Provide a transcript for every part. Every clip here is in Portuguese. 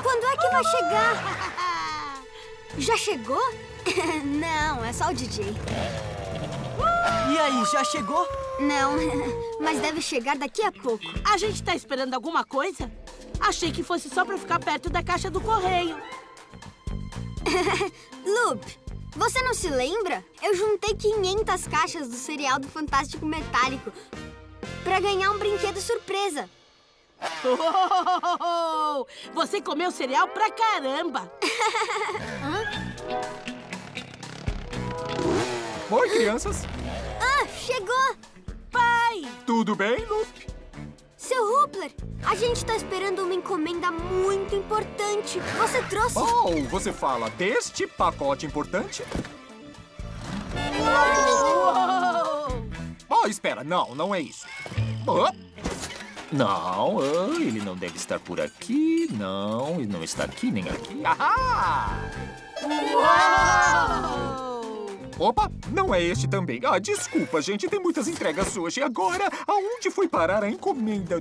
Quando é que vai chegar? Já chegou? Não, é só o DJ. E aí, já chegou? Não, mas deve chegar daqui a pouco. A gente tá esperando alguma coisa? Achei que fosse só pra ficar perto da caixa do correio. Loop, você não se lembra? Eu juntei 500 caixas do cereal do Fantástico Metálico pra ganhar um brinquedo surpresa. Oh, você comeu cereal pra caramba! Oi, crianças. Ah, chegou! Pai! Tudo bem, Loop? Seu Hoopler, a gente tá esperando uma encomenda muito importante. Você trouxe? Oh, você fala deste pacote importante? Uou! Oh, espera, não é isso. Oh. Não, ele não deve estar por aqui. Não, ele não está aqui nem aqui. Ahá! Uou! Opa, não é este também. Ah, desculpa, gente, tem muitas entregas hoje. Agora, aonde foi parar a encomenda?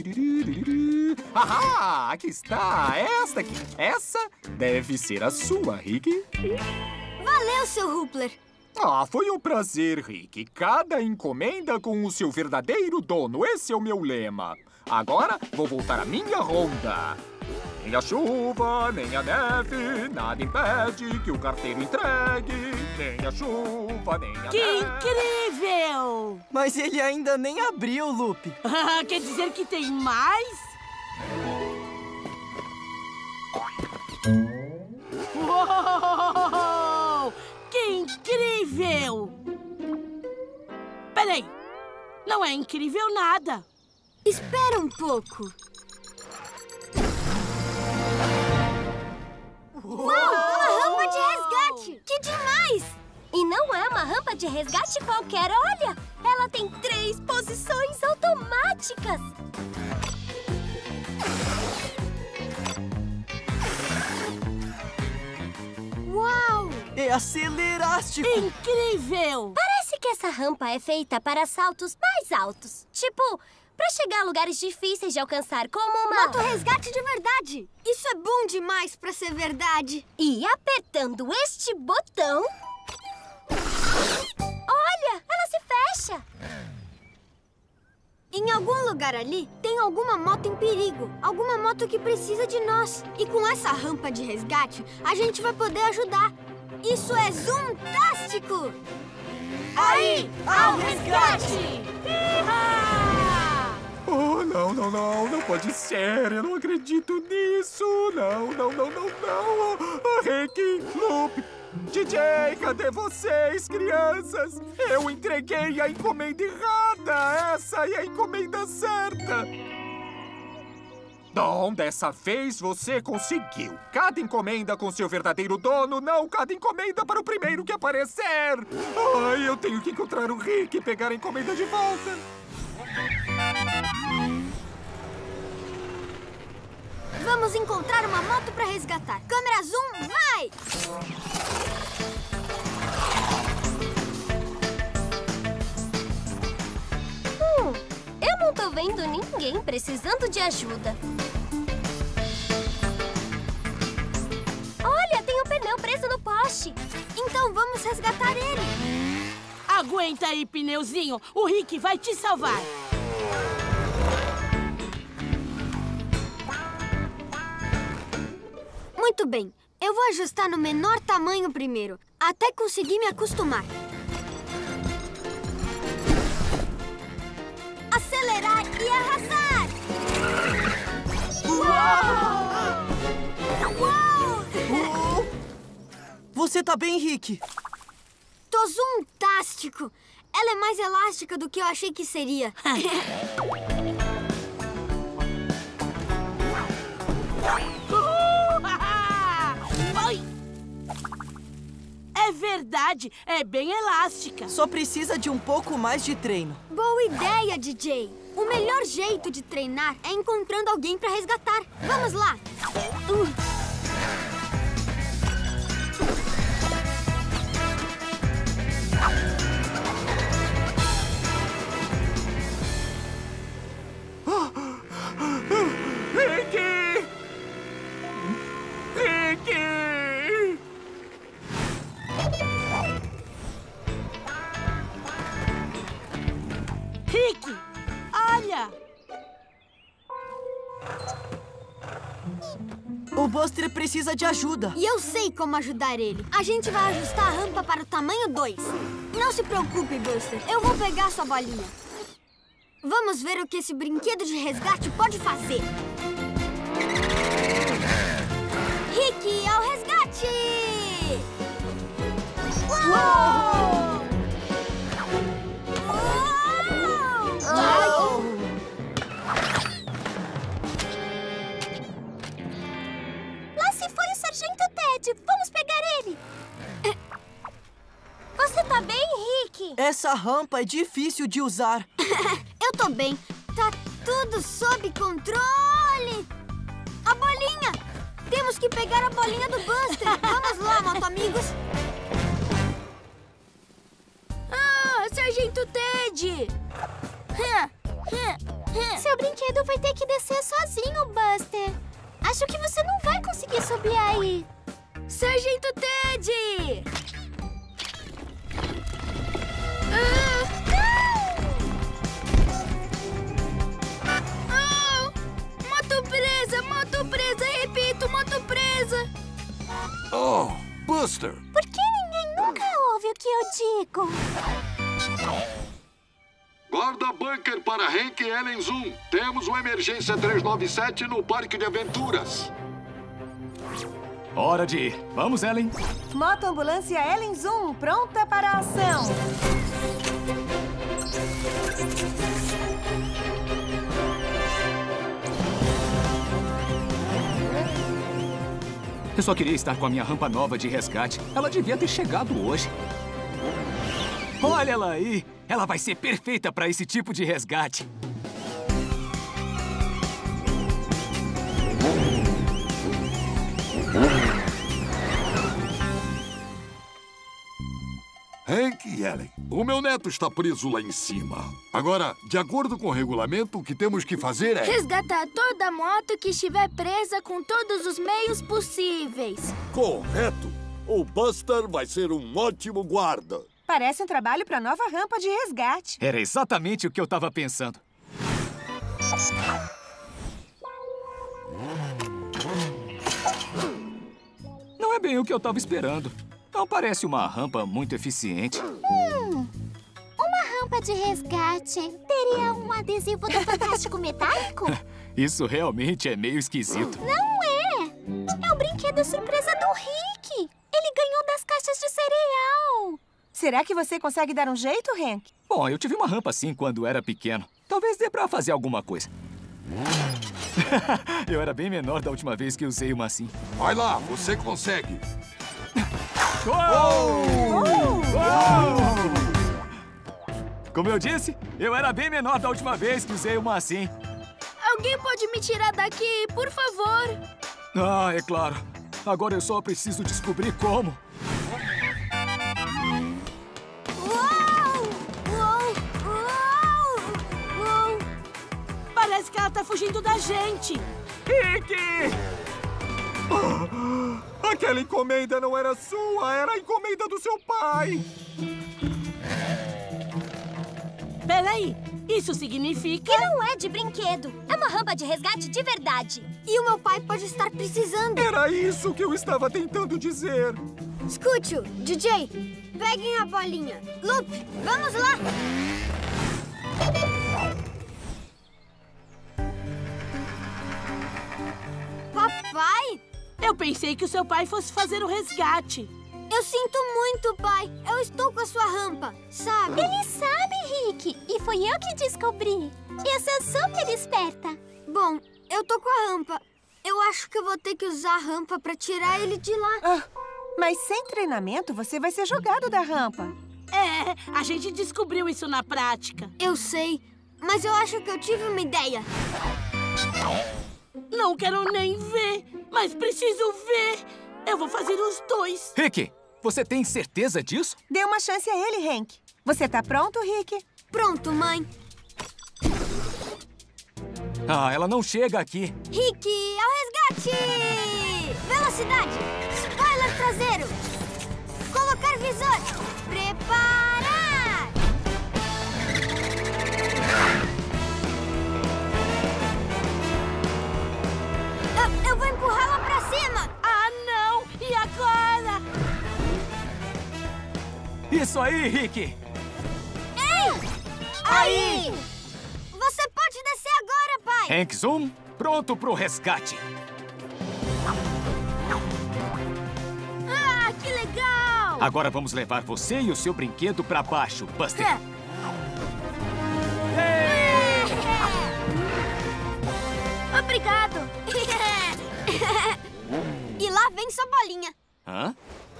Ahá, aqui está, esta aqui. Essa deve ser a sua, Rick. Valeu, seu Hoopler. Ah, foi um prazer, Rick. Cada encomenda com o seu verdadeiro dono. Esse é o meu lema. Agora, vou voltar à minha ronda. Nem a chuva, nem a neve, nada impede que o carteiro entregue. Nem a chuva, nem a Que neve. incrível! Mas ele ainda nem abriu, Loop. Quer dizer que tem mais? Uou! Que incrível! Peraí, não é incrível nada. Espera um pouco. Uau, uma rampa de resgate! Que demais! E não é uma rampa de resgate qualquer, olha! Ela tem 3 posições automáticas! Uau! É acelerástico. Incrível! Parece que essa rampa é feita para saltos mais altos. Tipo, para chegar a lugares difíceis de alcançar, como uma... Moto-resgate de verdade! Isso é bom demais pra ser verdade! E apertando este botão... Olha, ela se fecha! Em algum lugar ali, tem alguma moto em perigo. Alguma moto que precisa de nós. E com essa rampa de resgate, a gente vai poder ajudar. Isso é Zoomtástico! Aí, ao resgate! Oh, não pode ser. Eu não acredito nisso. Não. Oh, Rick, Loop, DJ, cadê vocês, crianças? Eu entreguei a encomenda errada. Essa é a encomenda certa. Dom, dessa vez você conseguiu. Cada encomenda com seu verdadeiro dono, não cada encomenda para o primeiro que aparecer. Ai, eu tenho que encontrar o Rick e pegar a encomenda de volta. Vamos encontrar uma moto pra resgatar. Câmera zoom, vai! Eu não tô vendo ninguém precisando de ajuda. Olha, tem um pneu preso no poste. Então vamos resgatar ele. Aguenta aí, pneuzinho. O Rick vai te salvar. Muito bem. Eu vou ajustar no menor tamanho primeiro, até conseguir me acostumar. Acelerar e arrasar! Uau! Você tá bem, Rick? Tô zoomtástico! Ela é mais elástica do que eu achei que seria. Oi! É verdade, é bem elástica. Só precisa de um pouco mais de treino. Boa ideia, DJ! O melhor jeito de treinar é encontrando alguém pra resgatar. Vamos lá! Rick! Olha! O Buster precisa de ajuda. E eu sei como ajudar ele. A gente vai ajustar a rampa para o tamanho 2. Não se preocupe, Buster. Eu vou pegar sua bolinha. Vamos ver o que esse brinquedo de resgate pode fazer. Rick, ao resgate! Uou! Uou! Lá se foi o Sargento Ted. Vamos pegar ele. Você tá bem, Rick? Essa rampa é difícil de usar. Eu tô bem. Tá tudo sob controle. A bolinha! Temos que pegar a bolinha do Buster. Vamos lá, moto-amigos. Ah, Sargento Ted! Seu brinquedo vai ter que descer sozinho, Buster. Acho que você não vai conseguir subir aí. Sargento Ted! Moto presa, repito, moto presa. Oh, Buster! Por que ninguém nunca ouve o que eu digo? Guarda bunker para Hank e Ellen Zoom. Temos uma emergência 397 no Parque de Aventuras. Hora de ir. Vamos, Ellen. Motoambulância Ellen Zoom, pronta para a ação. Eu só queria estar com a minha rampa nova de resgate. Ela devia ter chegado hoje. Olha ela aí. Ela vai ser perfeita para esse tipo de resgate. Hank e Ellen, o meu neto está preso lá em cima. Agora, de acordo com o regulamento, o que temos que fazer é... Resgatar toda moto que estiver presa com todos os meios possíveis. Correto! O Buster vai ser um ótimo guarda. Parece um trabalho para a nova rampa de resgate. Era exatamente o que eu estava pensando. Não é bem o que eu estava esperando. Não parece uma rampa muito eficiente. Uma rampa de resgate. Teria um adesivo do Fantástico Metálico? Isso realmente é meio esquisito. Não é! É o brinquedo surpresa do Rick. Ele ganhou das caixas de cereal. Será que você consegue dar um jeito, Hank? Bom, eu tive uma rampa assim quando era pequeno. Talvez dê pra fazer alguma coisa. Eu era bem menor da última vez que usei uma assim. Vai lá, você consegue. Como eu disse, eu era bem menor da última vez que usei uma assim. Alguém pode me tirar daqui, por favor? Ah, é claro. Agora eu só preciso descobrir como. Uou! Parece que ela tá fugindo da gente. Rick! Aquela encomenda não era sua, era a encomenda do seu pai. Peraí, isso significa... Que não é de brinquedo. É uma rampa de resgate de verdade. E o meu pai pode estar precisando. Era isso que eu estava tentando dizer. Escute-o, DJ. Peguem a bolinha. Loop, vamos lá. Papai? Eu pensei que o seu pai fosse fazer o resgate. Eu sinto muito, pai. Eu estou com a sua rampa, sabe? Ele sabe, Rick. E foi eu que descobri. Eu sou super esperta. Bom, eu tô com a rampa. Eu acho que eu vou ter que usar a rampa pra tirar ele de lá. Mas sem treinamento, você vai ser jogado da rampa. É, a gente descobriu isso na prática. Eu sei, mas eu acho que eu tive uma ideia. Não quero nem ver, mas preciso ver. Eu vou fazer os dois. Rick, você tem certeza disso? Dê uma chance a ele, Hank. Você tá pronto, Rick? Pronto, mãe. Ah, ela não chega aqui. Rick, ao resgate! Velocidade! Spoiler traseiro! Colocar visor! Preparar! Isso aí, Rick! Ei! Aí! Você pode descer agora, pai! Hank Zoom, pronto pro resgate. Ah, que legal! Agora vamos levar você e o seu brinquedo pra baixo, Buster. Obrigado! E lá vem sua bolinha. Hã?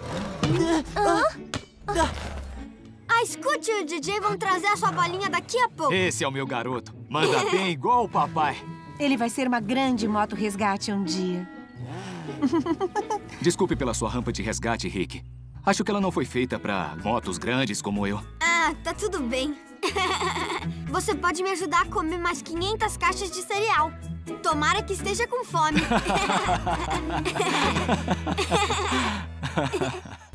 A Scoot e o DJ vão trazer a sua bolinha daqui a pouco. Esse é o meu garoto. Manda bem igual o papai. Ele vai ser uma grande moto resgate um dia. Desculpe pela sua rampa de resgate, Rick. Acho que ela não foi feita pra motos grandes como eu. Ah, tá tudo bem. Você pode me ajudar a comer mais 500 caixas de cereal. Tomara que esteja com fome.